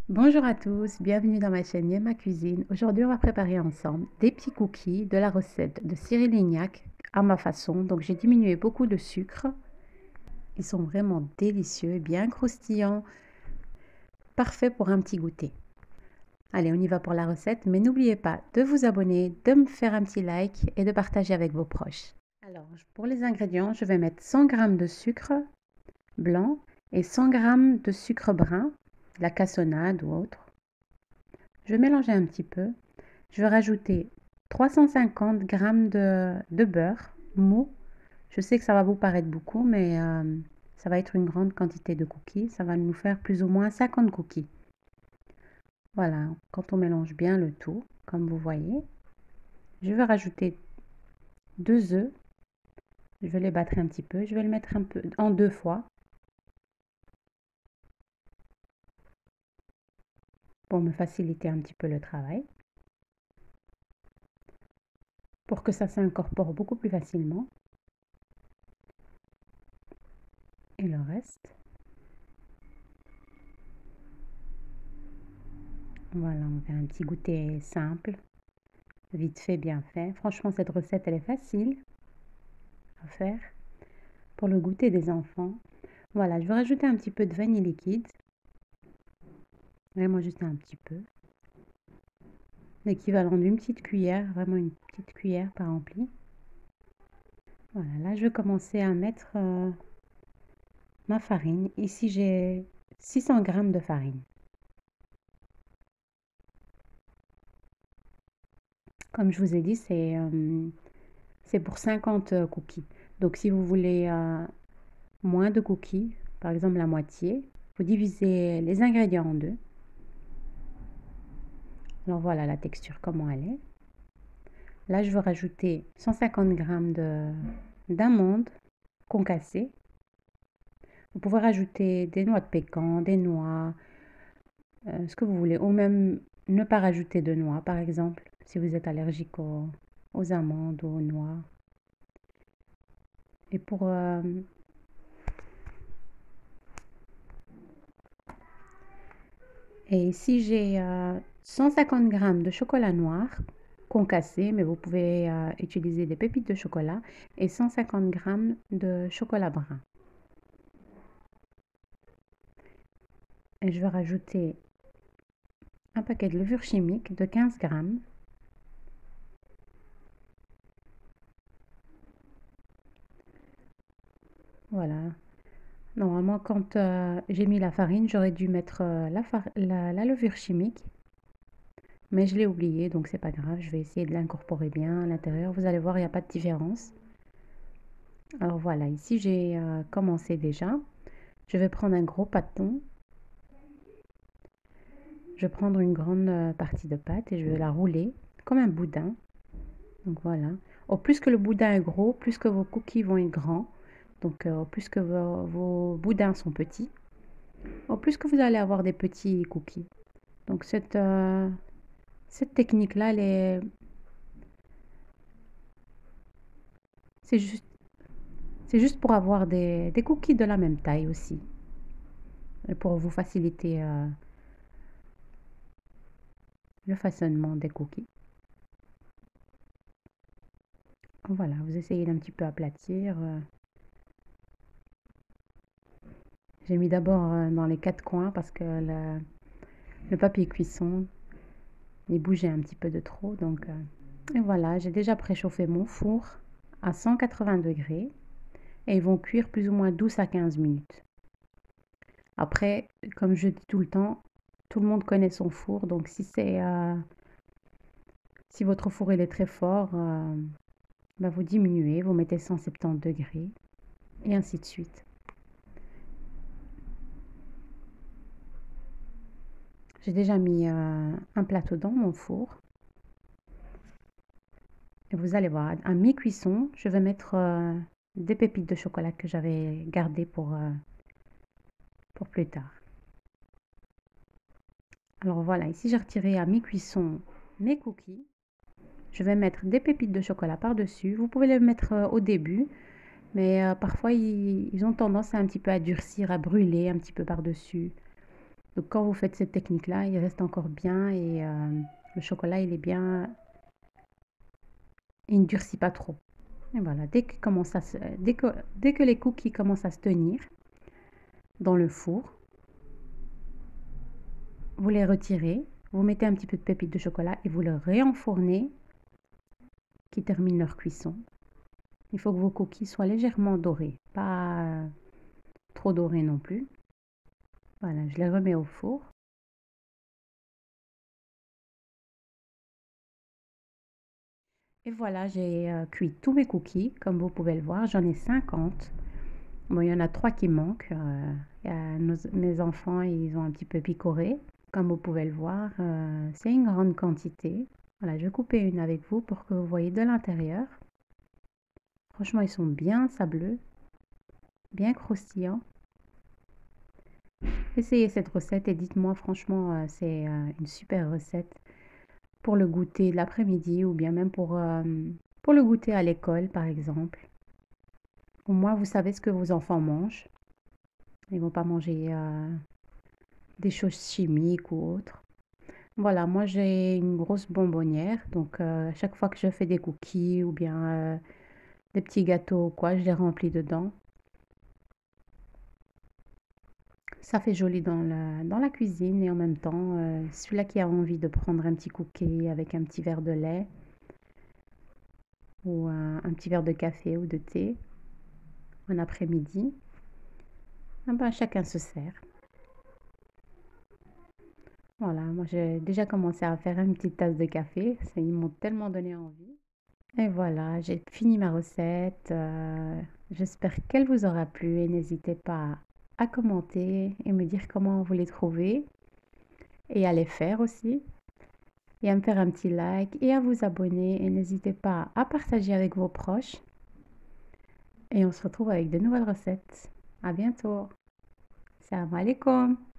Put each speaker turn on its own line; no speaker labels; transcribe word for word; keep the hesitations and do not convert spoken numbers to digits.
Bonjour à tous, bienvenue dans ma chaîne Yema Cuisine. Aujourd'hui, on va préparer ensemble des petits cookies de la recette de Cyril Lignac à ma façon. Donc, j'ai diminué beaucoup de sucre. Ils sont vraiment délicieux, bien croustillants, parfait pour un petit goûter. Allez, on y va pour la recette, mais n'oubliez pas de vous abonner, de me faire un petit like et de partager avec vos proches. Alors, pour les ingrédients, je vais mettre cent grammes de sucre blanc et cent grammes de sucre brun, la cassonade ou autre. Je vais mélanger un petit peu. Je vais rajouter trois cent cinquante grammes de, de beurre mou. Je sais que ça va vous paraître beaucoup, mais euh, ça va être une grande quantité de cookies. Ça va nous faire plus ou moins cinquante cookies. Voilà, quand on mélange bien le tout, comme vous voyez, je vais rajouter deux œufs. Je vais les battre un petit peu. Je vais le mettre un peu en deux fois pour me faciliter un petit peu le travail, pour que ça s'incorpore beaucoup plus facilement. Et le reste. Voilà, on fait un petit goûter simple, vite fait, bien fait. Franchement, cette recette, elle est facile à faire pour le goûter des enfants. Voilà, je vais rajouter un petit peu de vanille liquide. Vraiment juste un petit peu. L'équivalent d'une petite cuillère, vraiment une petite cuillère pas remplie. Voilà, là, je vais commencer à mettre euh, ma farine. Ici, j'ai six cents grammes de farine. Comme je vous ai dit, c'est euh, c'est pour cinquante cookies. Donc, si vous voulez euh, moins de cookies, par exemple la moitié, vous divisez les ingrédients en deux. Alors voilà la texture, comment elle est. Là, je vais rajouter cent cinquante grammes d'amandes concassées. Vous pouvez rajouter des noix de pécan, des noix, euh, ce que vous voulez, ou même ne pas rajouter de noix, par exemple, si vous êtes allergique aux, aux amandes ou aux noix. Et pour euh, et ici, j'ai euh, cent cinquante grammes de chocolat noir concassé, mais vous pouvez euh, utiliser des pépites de chocolat, et cent cinquante grammes de chocolat brun. Et je vais rajouter un paquet de levure chimique de quinze grammes. Voilà. Normalement, quand euh, j'ai mis la farine, j'aurais dû mettre euh, la, la, la levure chimique, mais je l'ai oublié, donc c'est pas grave. Je vais essayer de l'incorporer bien à l'intérieur. Vous allez voir, il n'y a pas de différence. Alors voilà, ici j'ai euh, commencé déjà. Je vais prendre un gros pâton. Je vais prendre une grande euh, partie de pâte et je vais la rouler comme un boudin. Donc voilà. Au plus que le boudin est gros, plus que vos cookies vont être grands. Donc euh, au plus que vos, vos boudins sont petits, au plus que vous allez avoir des petits cookies. Donc cette, euh, cette technique-là, elle est, c'est juste, c'est juste pour avoir des, des cookies de la même taille aussi. Et pour vous faciliter euh, le façonnement des cookies. Voilà, vous essayez d'un petit peu aplatir. euh. J'ai mis d'abord euh, dans les quatre coins parce que le, le papier cuisson, il bougeait un petit peu de trop. Donc, euh, et voilà, j'ai déjà préchauffé mon four à cent quatre-vingts degrés et ils vont cuire plus ou moins douze à quinze minutes. Après, comme je dis tout le temps, tout le monde connaît son four, donc si c'est euh, si votre four il est très fort, euh, bah vous diminuez, vous mettez cent soixante-dix degrés et ainsi de suite. J'ai déjà mis euh, un plateau dans mon four. Et vous allez voir, à mi-cuisson, je vais mettre euh, des pépites de chocolat que j'avais gardées pour, euh, pour plus tard. Alors voilà, ici j'ai retiré à mi-cuisson mes cookies. Je vais mettre des pépites de chocolat par-dessus. Vous pouvez les mettre euh, au début, mais euh, parfois ils, ils ont tendance à un petit peu à durcir, à brûler un petit peu par-dessus. Donc quand vous faites cette technique-là, il reste encore bien et euh, le chocolat, il est bien, il ne durcit pas trop. Et voilà, dès que, commence à se- dès que, dès que les cookies commencent à se tenir dans le four, vous les retirez, vous mettez un petit peu de pépites de chocolat et vous les réenfournez qui terminent leur cuisson. Il faut que vos cookies soient légèrement dorés, pas euh, trop dorés non plus. Voilà, je les remets au four. Et voilà, j'ai euh, cuit tous mes cookies, comme vous pouvez le voir. J'en ai cinquante. Bon, il y en a trois qui manquent. euh, il y a nos- mes enfants, ils ont un petit peu picoré. Comme vous pouvez le voir, euh, c'est une grande quantité. Voilà, je vais couper une avec vous pour que vous voyez de l'intérieur. Franchement, ils sont bien sableux, bien croustillants. Essayez cette recette et dites-moi, franchement, euh, c'est euh, une super recette pour le goûter de l'après-midi ou bien même pour, euh, pour le goûter à l'école, par exemple. Au moins, vous savez ce que vos enfants mangent. Ils vont pas manger euh, des choses chimiques ou autres. Voilà, moi j'ai une grosse bonbonnière, donc euh, à chaque fois que je fais des cookies ou bien euh, des petits gâteaux ou quoi, je les remplis dedans. Ça fait joli dans la, dans la cuisine et en même temps, euh, celui-là qui a envie de prendre un petit cookie avec un petit verre de lait ou un, un petit verre de café ou de thé en après-midi, ah ben, chacun se sert. Voilà, moi j'ai déjà commencé à faire une petite tasse de café, ça, ils m'ont tellement donné envie. Et voilà, j'ai fini ma recette. euh, j'espère qu'elle vous aura plu et n'hésitez pas à commenter et me dire comment vous les trouvez et à les faire aussi. Et à me faire un petit like et à vous abonner et n'hésitez pas à partager avec vos proches. Et on se retrouve avec de nouvelles recettes. À bientôt. Salam alaikum.